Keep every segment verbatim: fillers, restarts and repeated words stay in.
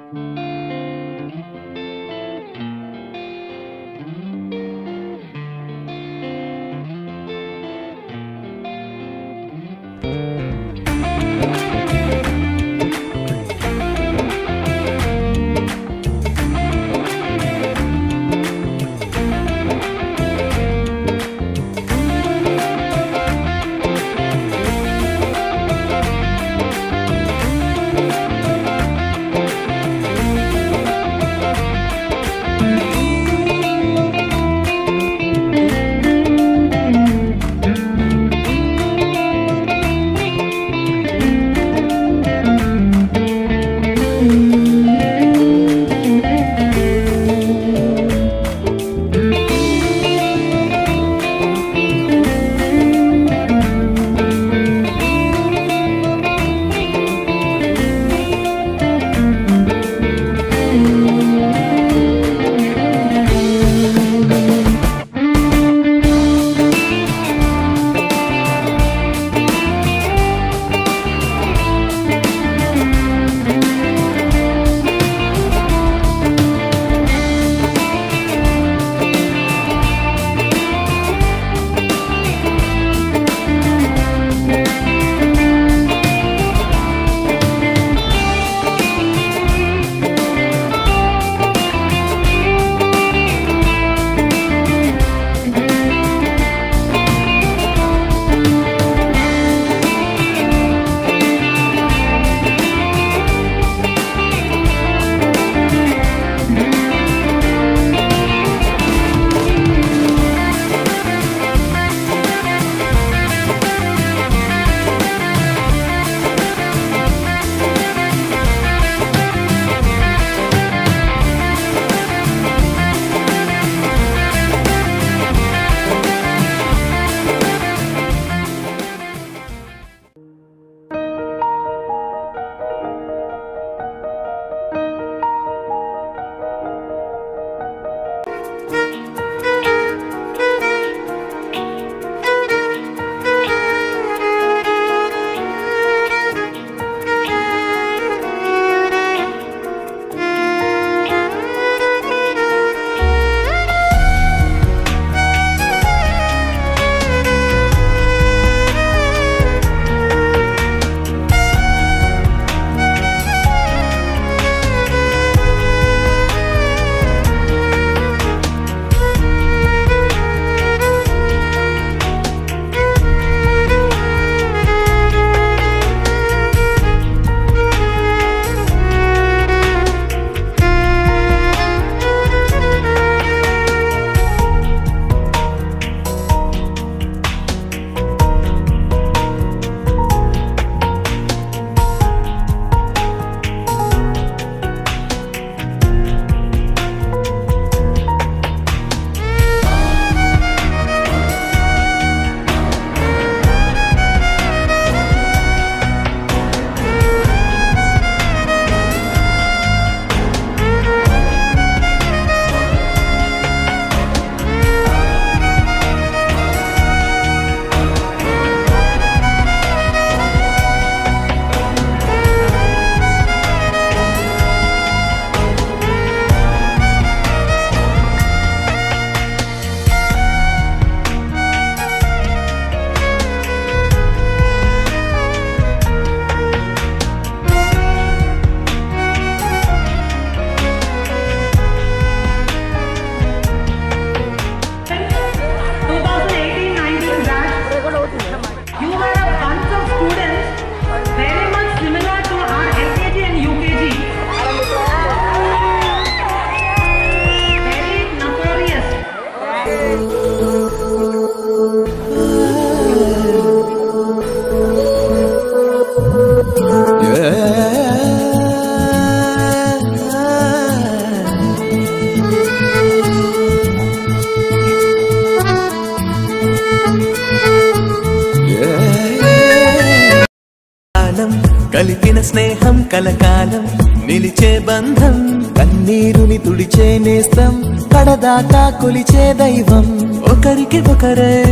కలికిన స్నేహం కలకాలం నిలిచే బంధం కన్నీరుని తుడిచే నేస్తం కడదాకా కొలిచే దైవం ఒకరికి ఒకరై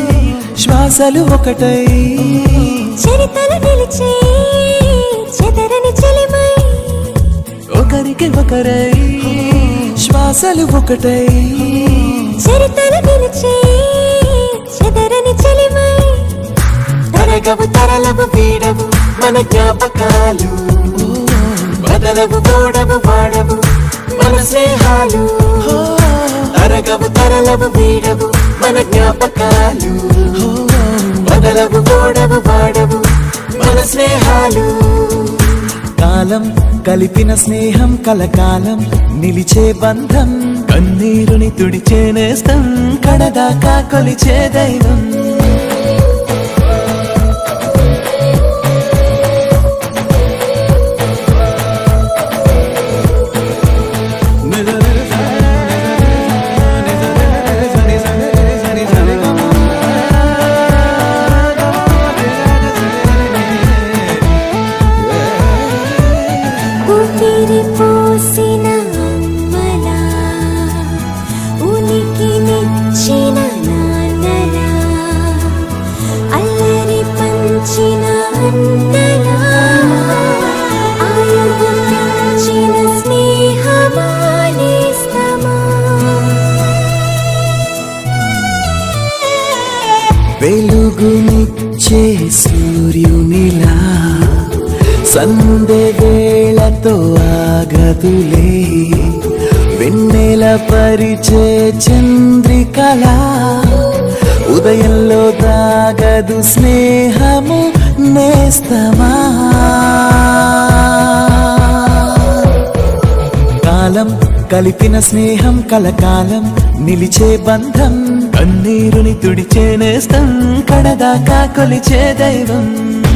శ్వాసలు ఒకటై చరితలు నిలిచే చెదరని చెలిమై ఒకరికి ఒకరై శ్వాసలు ఒకటై చరితలు నిలిచే చెదరని చెలిమై తరగవు తరలవు వీడవు మన జ్ఞాపకాలు బదలవు తోడవు వాడవు మన స్నేహాలు తరగవు తరలవు వీడవు మన జ్ఞాపకాలు బదలవు తోడవు వాడవు మన స్నేహాలు కాలం కలిపిన స్నేహం కలకాలం నిలిచే బంధం కన్నీరుని తుడిచే నేస్తం కడదాకా కొలిచే దైవం వెలుగునిచ్చే సూర్యునిలా సందె వేళతో ఆగదులే వెన్నెల పరిచే చంద్రికలా ఉదయంలో దాగదు స్నేహము నేస్తమా కాలం కలిపిన స్నేహం కలకాలం నిలిచే బంధం కన్నీరుని తుడిచే నేస్తం కడదాకా కొలిచే దైవం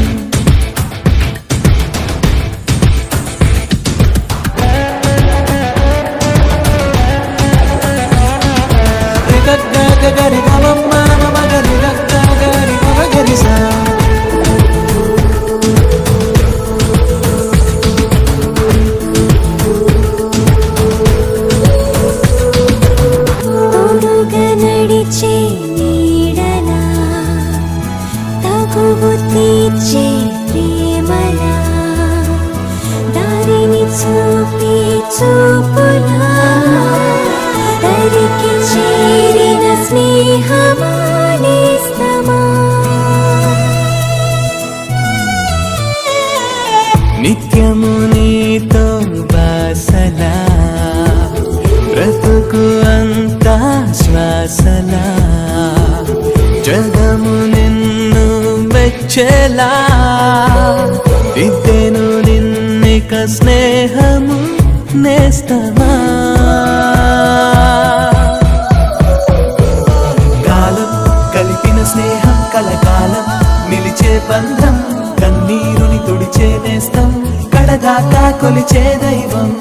నిత్యము నీతో బాసలా బ్రతుకు అంతా శ్వాసలా జగము నిన్ను మెచ్చేలా దిద్దెను నిన్నిక స్నేహము నేస్తమా కాలం కలిపిన స్నేహం కలకాలం నిలిచే బంధం కన్నీరుని తుడిచే నేస్తం కడదాకా కొలిచే దైవం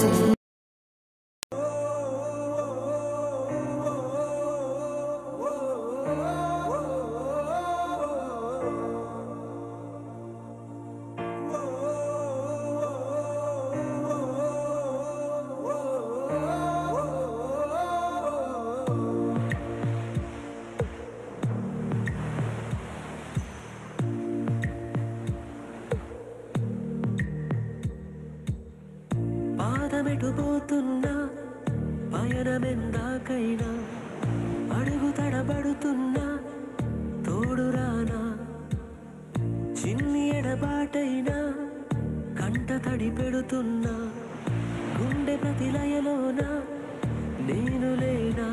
పాదమెటుపోతున్నా పయనమెందాకైనా అడుగు తడబడుతున్నా తోడురానా చిన్ని ఎడబాటైనా కంట తడి పెడుతున్నా గుండె ప్రతిలయలోన నేను లేనా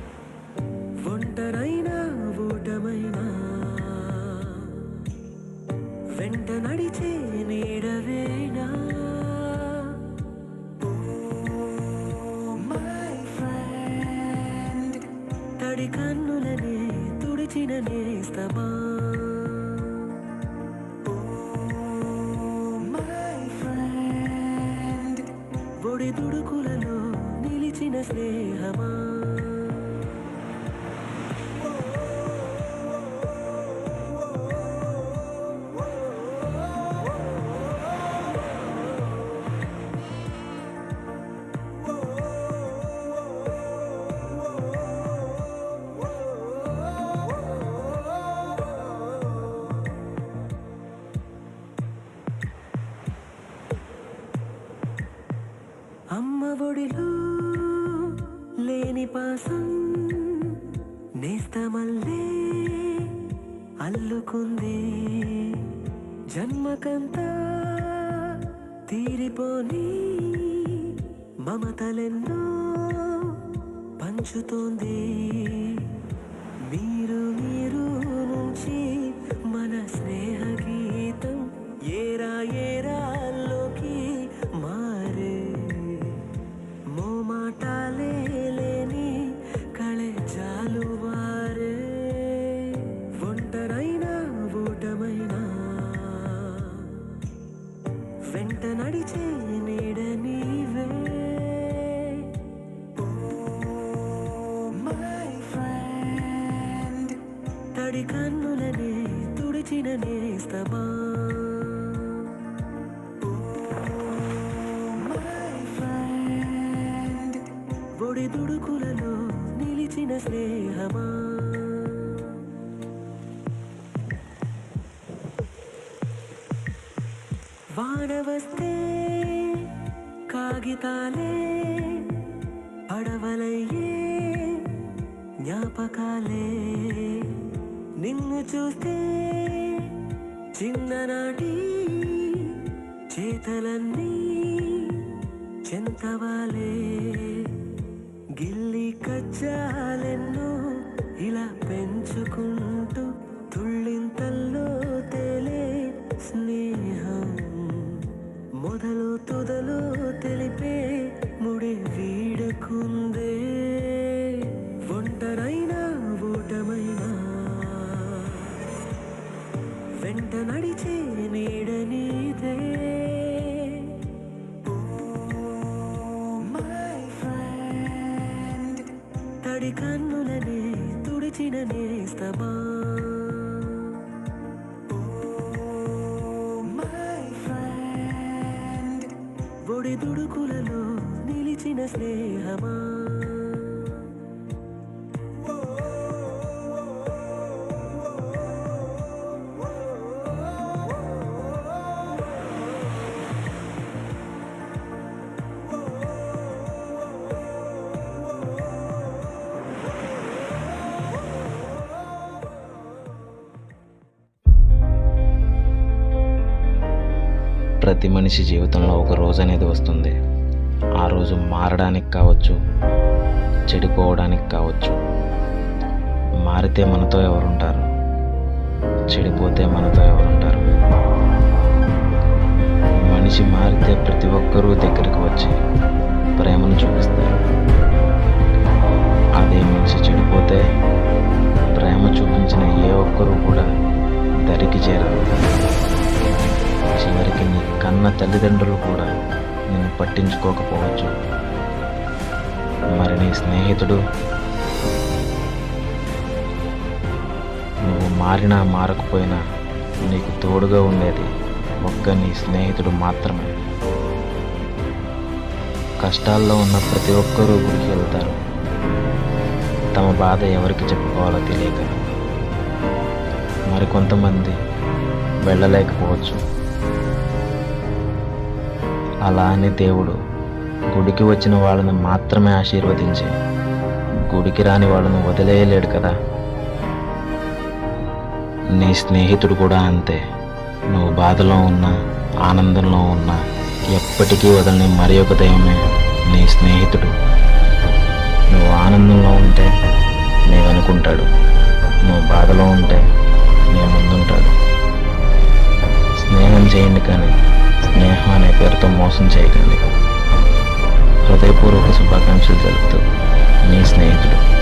ఒంటరైనా ఊటమైనా వెంట నడిచే నీడవేనా తడి కన్నులనే తుడిచిన నేస్తమా ఒడి దుడుకులలో నిలిచిన స్నేహమా అమ్మ ఒడిలో లేని పాసం నేస్తమల్లే అల్లుకుంది. జన్మకంతా తీరిపోని మమతలెన్నో పంచుతోంది. మీరు మీరు నుంచి మన స్నేహ గీతం ఏరా ఏరాల్లోకి మారే. మోమాటాలే లేని కళే జాలువారే. ఒంటరైనా ఊటమైనా వెంట నడిచే నీడ నీవే. తడి కన్నులనే తుడిచిన నేస్తమా. ఒడి దుడుకులలో నిలిచిన స్నేహమా. వాన వస్తే కాగితాలే పడవలయ్యే జ్ఞాపకాలే. నిన్ను చూస్తే చిన్ననాటి చేతలన్నీ చెంతవాలే. గిల్లి కజ్జాలెన్నో ఇలా పెంచుకుంటూ తుళ్ళింతల్లో తేలే స్నేహం. మొదలు తుదలు తెలిపే ముడి వీడకుందే. ఒంటరైనా ఊటమైనా వెంట నడిచే నీడ నీదే. తడి కన్నులనే తుడిచిన నేస్తమా. ఒడి దుడుకులలో నిలిచిన స్నేహమా. ప్రతి మనిషి జీవితంలో ఒక రోజు అనేది వస్తుంది. ఆ రోజు మారడానికి కావచ్చు, చెడిపోవడానికి కావచ్చు. మారితే మనతో ఎవరుంటారు, చెడిపోతే మనతో ఎవరుంటారు. మనిషి మారితే ప్రతి ఒక్కరూ దగ్గరికి వచ్చి ప్రేమను చూపిస్తారు. అదే మనిషి చెడిపోతే ప్రేమ చూపించిన ఏ ఒక్కరూ కూడా దరికి చేరరు. చివరికి నీ కన్న తల్లిదండ్రులు కూడా నిన్ను పట్టించుకోకపోవచ్చు. మరి నీ స్నేహితుడు? నువ్వు మారినా మారకపోయినా నీకు తోడుగా ఉండేది ఒక్క నీ స్నేహితుడు మాత్రమే. కష్టాల్లో ఉన్న ప్రతి ఒక్కరూ గుడికి వెళ్తారు, తమ బాధ ఎవరికి చెప్పుకోవాలో తెలియక. మరికొంతమంది వెళ్ళలేకపోవచ్చు. అలా అని దేవుడు గుడికి వచ్చిన వాళ్ళను మాత్రమే ఆశీర్వదించి గుడికి రాని వాళ్ళను వదిలేయలేడు కదా. నీ స్నేహితుడు కూడా అంతే. నువ్వు బాధలో ఉన్నా, ఆనందంలో ఉన్నా ఎప్పటికీ వదలని మరి ఒక దైవమే నీ స్నేహితుడు. నువ్వు ఆనందంలో ఉంటే నీ వెనుకుంటాడు, నువ్వు బాధలో ఉంటే నీ ముందుంటాడు. స్నేహం చేయండి కానీ స్నేహం అనే పేరుతో మోసం చేయకండి. హృదయపూర్వక శుభాకాంక్షలు తెలుపుతూ నీ స్నేహితుడు.